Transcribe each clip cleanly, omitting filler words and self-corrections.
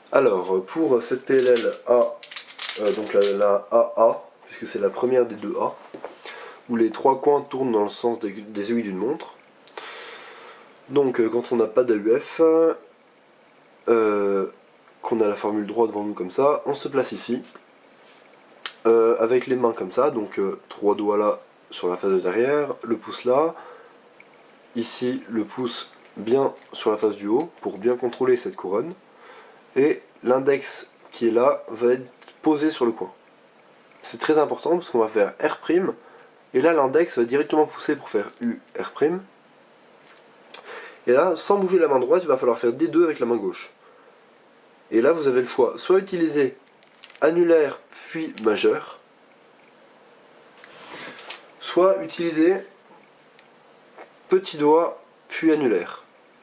Alors, pour cette PLL A, donc la AA, puisque c'est la première des deux A, où les trois coins tournent dans le sens des aiguilles d'une montre. Donc, quand on n'a pas d'AUF, qu'on a la formule droit devant nous comme ça, on se place ici, avec les mains comme ça, donc 3 doigts là sur la face de derrière, le pouce là, ici le pouce bien sur la face du haut, pour bien contrôler cette couronne, et l'index qui est là va être posé sur le coin. C'est très important parce qu'on va faire R', et là l'index va directement pousser pour faire U, R', et là, sans bouger la main droite, il va falloir faire D2 avec la main gauche. Et là, vous avez le choix, soit utiliser annulaire puis majeur, soit utiliser petit doigt puis annulaire.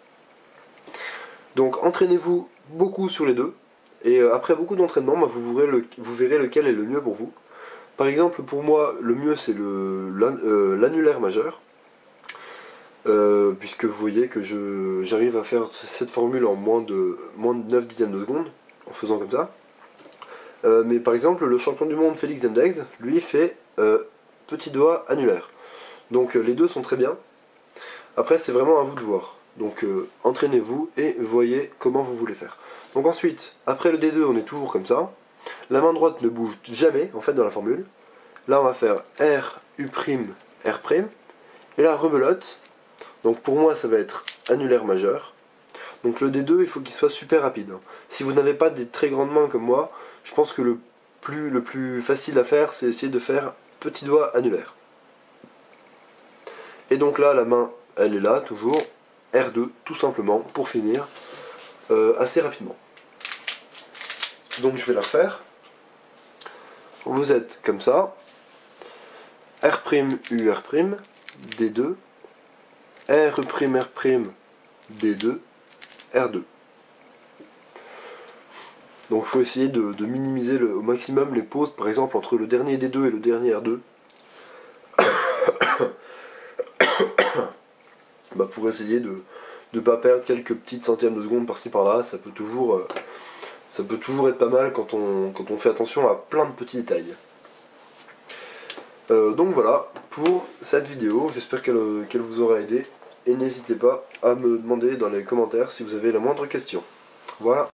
Donc entraînez-vous beaucoup sur les deux, et après beaucoup d'entraînement, vous verrez lequel est le mieux pour vous. Par exemple, pour moi, le mieux c'est l'annulaire majeur, puisque vous voyez que j'arrive à faire cette formule en moins de 9 dixièmes de seconde, en faisant comme ça. Mais par exemple, le champion du monde Félix Zemdegs, lui fait petit doigt annulaire. Donc les deux sont très bien. Après, c'est vraiment à vous de voir. Donc entraînez-vous et voyez comment vous voulez faire. Donc ensuite, après le D2, on est toujours comme ça. La main droite ne bouge jamais, en fait, dans la formule. Là, on va faire R, U', R'. Et là, rebelote. Donc pour moi, ça va être annulaire majeur. Donc le D2, il faut qu'il soit super rapide. Si vous n'avez pas des très grandes mains comme moi, je pense que le plus facile à faire, c'est essayer de faire petit doigt annulaire. Et donc là, la main, elle est là, toujours. R2, tout simplement, pour finir, assez rapidement. Donc je vais la refaire. Vous êtes comme ça. R', U, R', D2. R', R', D2, R2. Donc il faut essayer de minimiser au maximum les pauses, par exemple entre le dernier D2 et le dernier R2. Pour essayer de ne pas perdre quelques petites centièmes de seconde par-ci par-là, ça peut toujours être pas mal quand on fait attention à plein de petits détails. Donc voilà pour cette vidéo, j'espère qu'elle vous aura aidé, et n'hésitez pas à me demander dans les commentaires si vous avez la moindre question. Voilà.